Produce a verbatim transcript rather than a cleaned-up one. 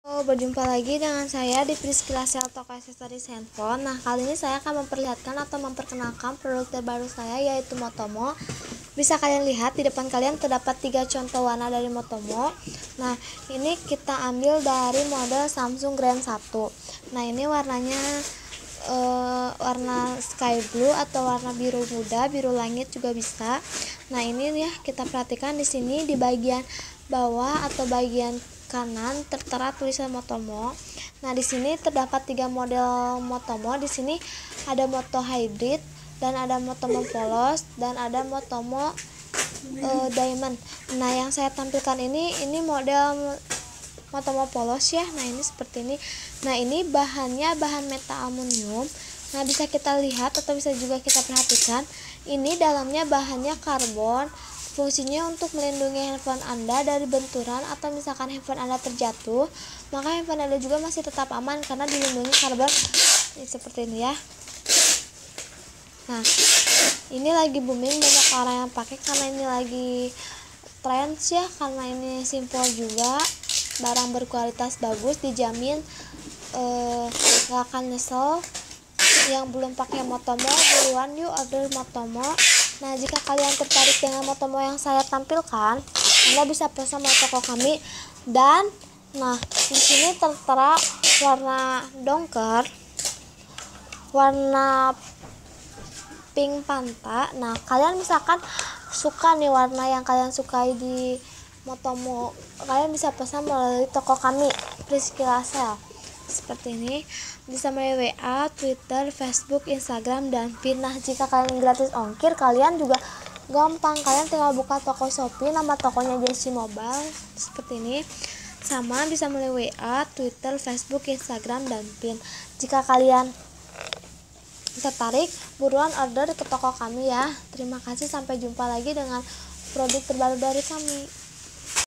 Halo, berjumpa lagi dengan saya di Priscilla Sel Toko Aksesoris Handphone. Nah, kali ini saya akan memperlihatkan atau memperkenalkan produk terbaru saya, yaitu Motomo. Bisa kalian lihat di depan kalian terdapat tiga contoh warna dari Motomo. Nah, ini kita ambil dari model Samsung Grand satu. Nah, ini warnanya uh, warna sky blue atau warna biru muda, biru langit juga bisa. Nah, ini ya, kita perhatikan di sini di bagian bawah atau bagian kanan tertera tulisan Motomo. Nah, di sini terdapat tiga model Motomo. Di sini ada Moto Hybrid dan ada Motomo Polos dan ada Motomo uh, Diamond. Nah, yang saya tampilkan ini ini model Motomo Polos ya. Nah, ini seperti ini. Nah, ini bahannya bahan meta aluminium. Nah, bisa kita lihat atau bisa juga kita perhatikan, ini dalamnya bahannya karbon. Fungsinya untuk melindungi handphone Anda dari benturan atau misalkan handphone Anda terjatuh, maka handphone Anda juga masih tetap aman karena dilindungi karbon. Ini seperti ini ya. Nah, ini lagi booming, banyak orang yang pakai karena ini lagi trends ya, karena ini simpel juga, barang berkualitas bagus, dijamin eh, gak akan nyesel. Yang belum pakai Motomo, buruan yuk order Motomo. Nah, jika kalian tertarik dengan Motomo yang saya tampilkan, Anda bisa pesan melalui toko kami. Dan nah, di sini tertera warna dongker, warna pink panta. Nah, kalian misalkan suka nih warna yang kalian sukai di Motomo, kalian bisa pesan melalui toko kami, Priscilla Sel. Seperti ini, bisa melalui W A, Twitter, Facebook, Instagram, dan Pin. Nah, jika kalian gratis ongkir, kalian juga gampang, kalian tinggal buka toko Shopee, nama tokonya Jessie Mobile seperti ini. Sama bisa melalui W A, Twitter, Facebook, Instagram, dan Pin. Jika kalian tertarik, buruan order ke toko kami ya. Terima kasih, sampai jumpa lagi dengan produk terbaru dari kami.